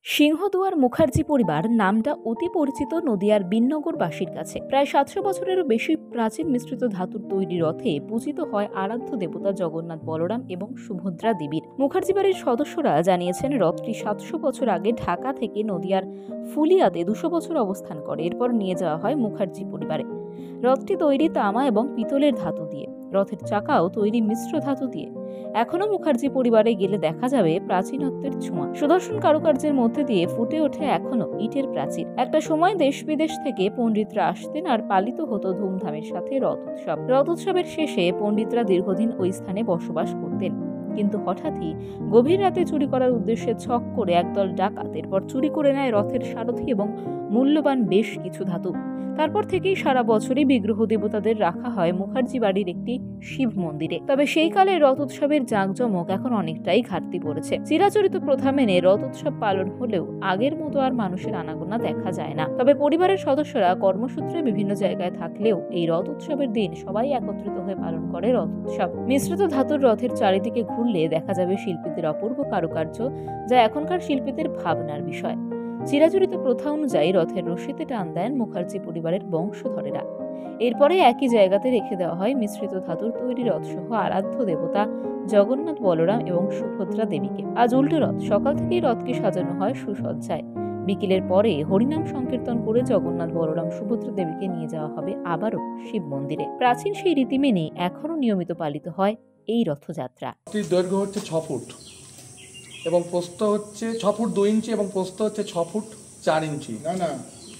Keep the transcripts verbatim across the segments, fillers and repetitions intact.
সিংহদুয়ার মুখার্জি পরিবার নামটা অতি পরিচিত নদিয়ার বিননগরবাসীর কাছে। প্রায় সাতশো বছরেরও বেশি প্রাচীন মিশ্রিত ধাতুর তৈরি রথে পূজিত হয় আরাধ্য দেবতা জগন্নাথ বলরাম এবং সুভদ্রা দেবীর। মুখার্জি বাড়ির সদস্যরা জানিয়েছেন, রথটি সাতশো বছর আগে ঢাকা থেকে নদিয়ার ফুলিয়াতে দুশো বছর অবস্থান করে। এরপর নিয়ে যাওয়া হয় মুখার্জি পরিবারে। রথটি তৈরি তামা এবং পিতলের ধাতু দিয়ে, রথের চাকাও তৈরি মিশ্র ধাতু দিয়ে। এখনো মুখার্জি পরিবারে গেলে দেখা যাবে প্রাচীনত্বের ছোঁয়া। সুদর্শন কারুকার্যের মধ্যে দিয়ে ফুটে ওঠে এখনো ইটের প্রাচীর। একটা সময় দেশ বিদেশ থেকে পণ্ডিতরা আসতেন আর পালিত হতো ধুমধামের সাথে রথ উৎসব। রথ উৎসবের শেষে পণ্ডিতরা দীর্ঘদিন ওই স্থানে বসবাস করতেন। কিন্তু হঠাৎই গভীর রাতে চুরি করার উদ্দেশ্যে ছক করে একদল ডাকাত এরপর চুরি করে নেয় রথের সারথি এবং মূল্যবান বেশ কিছু ধাতু। তারপর থেকেই সারা বছরই বিগ্রহ দেবতাদের রাখা হয় মুখার্জি বাড়ির একটি শিব মন্দিরে। তবে সেই কালে রথ উৎসবের জাঁকজমক এখন অনেকটাই ঘাটতি পড়েছে। চিরাচরিত প্রথা মেনে রথ উৎসব পালন হলেও আগের মতো আর মানুষের আনাগোনা দেখা যায় না। তবে পরিবারের সদস্যরা কর্মসূত্রে বিভিন্ন জায়গায় থাকলেও এই রথ উৎসবের দিন সবাই একত্রিত হয়ে পালন করে রথ উৎসব। মিশ্রিত ধাতুর রথের চারিদিকে ঘুরলে দেখা যাবে শিল্পীদের অপূর্ব কারুকার্য, যা এখনকার শিল্পীদের ভাবনার বিষয়। চিরাচরিত প্রথা অনুযায়ী রথের রশিতে টান দেন মুখার্জি পরিবারের বংশধরেরা। এরপরে একই জায়গাতে রেখে দেওয়া হয় মিশ্রিত ধাতুর তৈরি রথসহ আরাধ্য দেবতা জগন্নাথ বলরাম এবং সুভদ্রা দেবীকে। আজ উল্টো রথ। সকাল থেকেই রথকে সাজানো হয় সুসজ্জায়। বিকেলের পরে হরিনাম সংকীর্তন করে জগন্নাথ বলরাম সুভদ্রা দেবীকে নিয়ে যাওয়া হবে আবারও শিব মন্দিরে। প্রাচীন সেই রীতি মেনে এখনো নিয়মিত পালিত হয় এই রথযাত্রা। দৈর্ঘ্য হচ্ছে ছ ফুট এবং প্রস্থ হচ্ছে ছ ফুট দুই ইঞ্চি এবং প্রস্থ হচ্ছে ছ ফুট চার ইঞ্চি। না না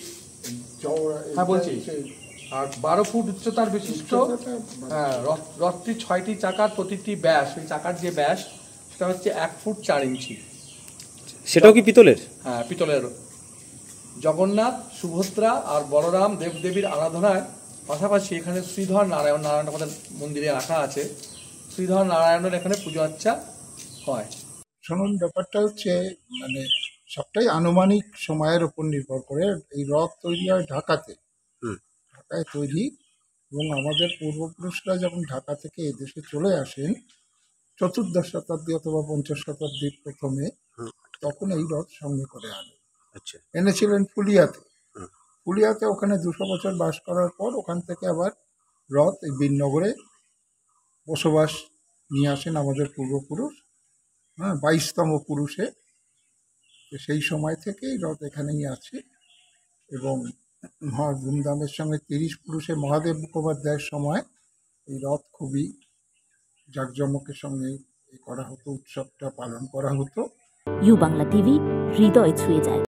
হ্যাঁ বলছি, আর বারো ফুট উচ্চতার বিশিষ্ট। হ্যাঁ, রথটি ছয়টি চাকার, প্রতিটি ব্যাস, ওই চাকার যে ব্যাস সেটা হচ্ছে এক ফুট চার ইঞ্চি। সেটাও কি পিতলের? হ্যাঁ, পিতলের। জগন্নাথ, সুভদ্রা আর বলরাম দেবদেবীর আরাধনায় পাশাপাশি এখানে শ্রীধর নারায়ণ নারায়ণ আমাদের মন্দিরে রাখা আছে। শ্রীধর নারায়ণের এখানে পুজো আর্চা হয়। শুনুন, ব্যাপারটা হচ্ছে মানে সবটাই আনুমানিক সময়ের উপর নির্ভর করে। এই রথ তৈরি হয় ঢাকাতে, ঢাকায় তৈরি, এবং আমাদের পূর্বপুরুষরা যখন ঢাকা থেকে এদেশে চলে আসেন চতুর্দশ শতাব্দী অথবা পঞ্চম শতাব্দীর প্রথমে, তখন এই রথ সঙ্গে করে আনেন। আচ্ছা, এনেছিলেন ফুলিয়াতে। ফুলিয়াতে ওখানে দুশো বছর বাস করার পর ওখান থেকে আবার রথ এই বিননগরে বসবাস নিয়ে আসেন আমাদের পূর্বপুরুষ, হ্যাঁ, বাইশতম পুরুষে। সেই সময় থেকেই রথ এখানেই আছে এবং মহা ধুমধামের সঙ্গে তিরিশ পুরুষে মহাদেব মুখোপাধ্যায়ের সময় এই রথ খুবই জাঁকজমকের সঙ্গে করা হতো, উৎসবটা পালন করা হতো। ইউ বাংলা টিভি, হৃদয় ছুঁয়ে যায়।